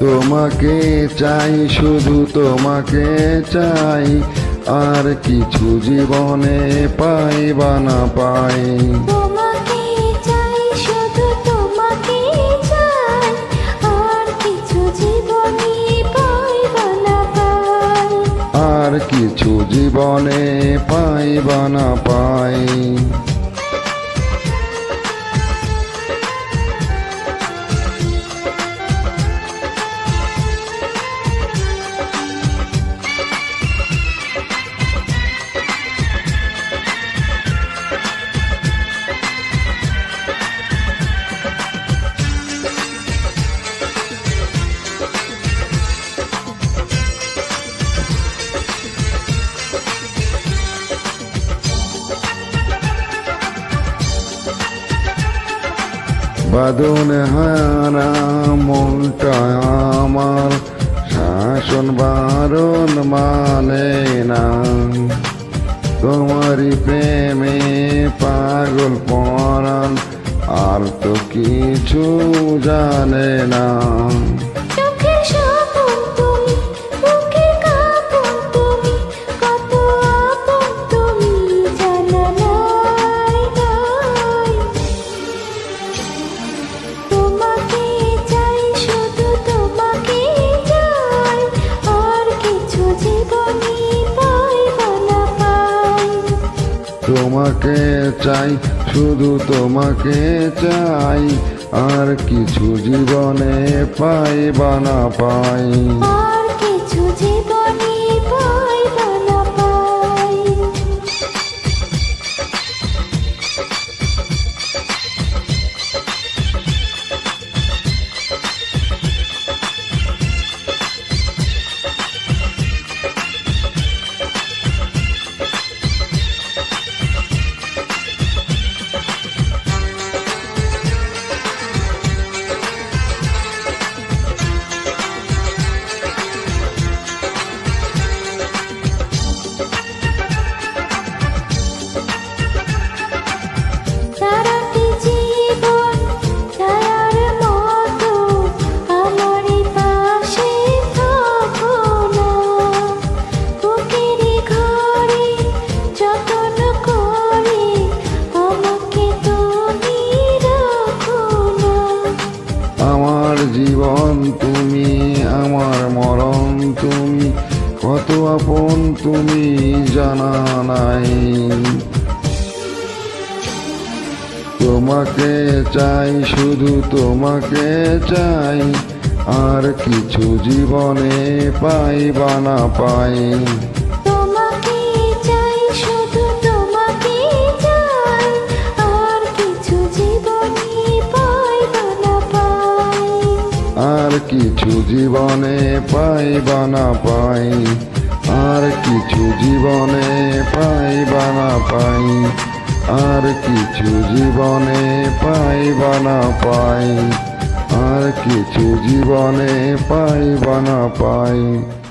তোমাকে চাই, শুধু তোমাকে চাই, আর কিছু জীবনে পাই বা না পাই। তোমাকে চাই, শুধু তোমাকে চাই, আর কিছু জীবনে পাই বা না পাই। আর কিছু জীবনে পাই বা না পাই। বাঁধন হারা মনটা আমার শাসন বারণ মানে না। তোমারই প্রেমে পাগল পরাণ, আর তো কিছু জানে না। চোখের স্বপন তুমি, বুকের কাঁপন তুমি, কত আপন তুমি জানা নাই নাই। তোমাকে চাই, শুধু তোমাকে চাই, আর কিছু জীবনে পাই বা না পাই। তোমাকে চাই, শুধু তোমাকে চাই, আর কিছু জীবনে পাই বা না পাই। আর কিছু জীবনে পাই বা না পাই। সারাটি জীবন ছায়ার মতো আমারই পাশে থাকো না। বুকের ঘরে যতন করে আমাকে তুমি রাখো না। আমার জীবন তুমি, আমার মরণ তুমি, কত আপন তুমি জানা নাই। তোমাকে চাই, শুধু তোমাকে চাই, আর কিছু জীবনে পাই বা না পাই। তোমাকে চাই, শুধু তোমাকে চাই, আর কিছু জীবনে পাই বা না পাই। আর কিছু জীবনে পাই বা না পাই। আর কিছু জীবনে পাই বা না পাই। আর কিছু জীবনে পাই বা না পাই। আর কিছু জীবনে পাই বা না পাই।